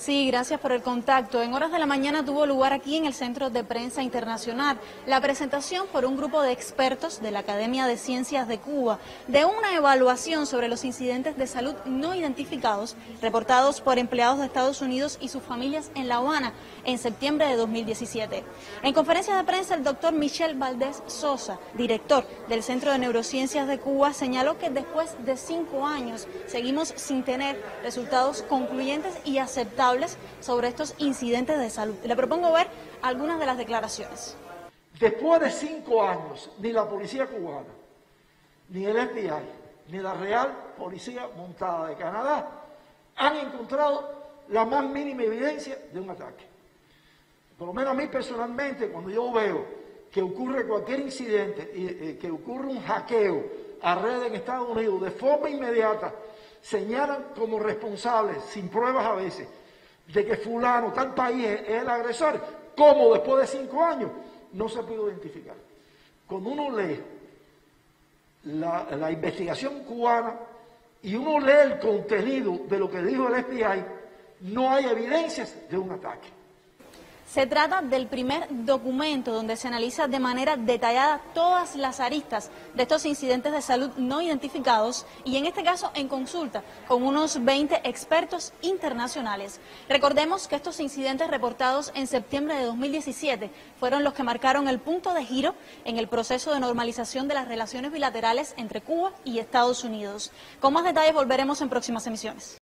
Sí, gracias por el contacto. En horas de la mañana tuvo lugar aquí en el Centro de Prensa Internacional la presentación por un grupo de expertos de la Academia de Ciencias de Cuba de una evaluación sobre los incidentes de salud no identificados reportados por empleados de Estados Unidos y sus familias en La Habana en septiembre de 2017. En conferencia de prensa, el doctor Michel Valdés Sosa, director del Centro de Neurociencias de Cuba, señaló que después de 5 años seguimos sin tener resultados concluyentes y aceptables sobre estos incidentes de salud. Le propongo ver algunas de las declaraciones. Después de 5 años, ni la policía cubana, ni el FBI, ni la Real Policía Montada de Canadá han encontrado la más mínima evidencia de un ataque. Por lo menos a mí personalmente, cuando yo veo que ocurre cualquier incidente, que ocurre un hackeo a redes en Estados Unidos, de forma inmediata señalan como responsables, sin pruebas a veces, de que fulano, tal país es el agresor, como después de 5 años no se puede identificar. Cuando uno lee la investigación cubana y uno lee el contenido de lo que dijo el FBI, no hay evidencias de un ataque. Se trata del primer documento donde se analiza de manera detallada todas las aristas de estos incidentes de salud no identificados y en este caso en consulta con unos 20 expertos internacionales. Recordemos que estos incidentes reportados en septiembre de 2017 fueron los que marcaron el punto de giro en el proceso de normalización de las relaciones bilaterales entre Cuba y Estados Unidos. Con más detalles volveremos en próximas emisiones.